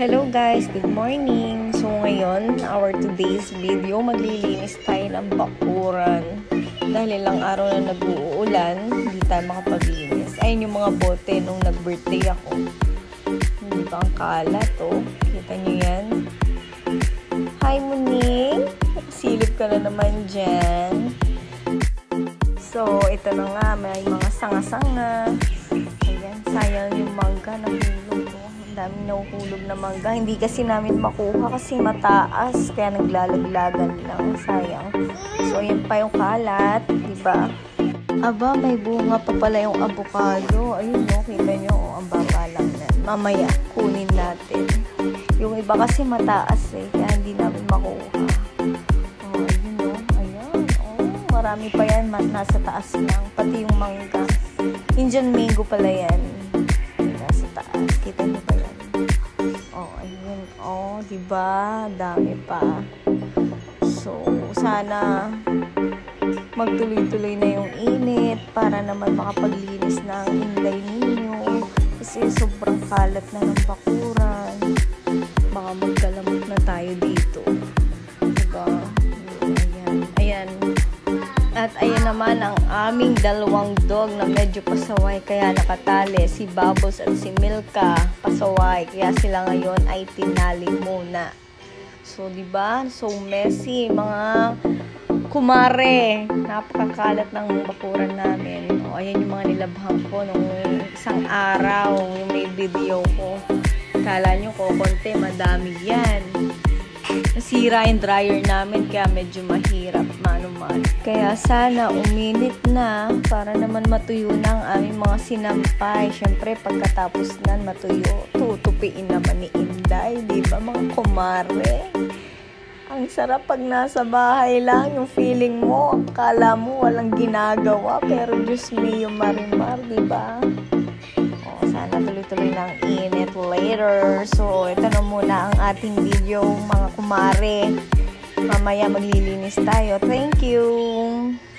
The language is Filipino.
Hello guys, good morning. So ngayon, our today's video, maglilinis tayo ng bakuran. Dahil ilang araw na nag-uulan, hindi tayo makapaglinis. Ayun yung mga bote nung nag-birthday ako. Hindi ba ang kalat, oh? Kita nyo yan? Hi Muning! Silip ka na naman dyan. So, ito na nga, may mga sanga-sanga. Ayan, sayang yung mangga na hulog, oh. Dami nahuhulog na mangga. Hindi kasi namin makuha kasi mataas. Kaya naglalaglagan lang. Sayang. So, ayan pa yung kalat. Diba? Aba, may bunga pa pala yung avocado. Ayun, no? Kita nyo. Oh, ang baba lang na. Mamaya, kunin natin. Yung iba kasi mataas eh. Kaya hindi namin makuha. Oh, ayun, no? Ayan. Oh, marami pa yan. Nasa taas lang. Pati yung mangga. Indian mango pala yan. Nasa taas. Kita nyo ba yan? Oh, ayun. Oh, diba? Dami pa. So, sana magtuloy-tuloy na yung init para naman makapaglinis na ang inlay ninyo. Kasi sobrang kalat na ng bakuran. Baka magkalamot na tayo dito. Diba? Ayan. Ayan. At ayan naman ang aming dalawang dog na medyo pasaway kaya nakatali. Si Bubbles at si Milka pasaway. Kaya sila ngayon ay tinali muna. So, diba? So messy. Mga kumare. Napakakalat ng bakuran namin. O, ayan yung mga nilabhan ko nung isang araw. Yung may video ko. Kala nyo ko, konti, madami yan. Nasira yung dryer namin kaya medyo mahirap manuman. Kaya sana uminit na para naman matuyo na ang aming mga sinampay. Syempre pagkatapos nan matuyo, tutupiin naman ni Inday, di ba mga kumare? Ang sarap pag nasa bahay lang, yung feeling mo, akala mo walang ginagawa, pero Diyos mio marimar, di ba? Sana tuloy-tuloy ng init later. So, ito na muna ang ating video, mga kumare. Mamaya maglilinis tayo. Thank you!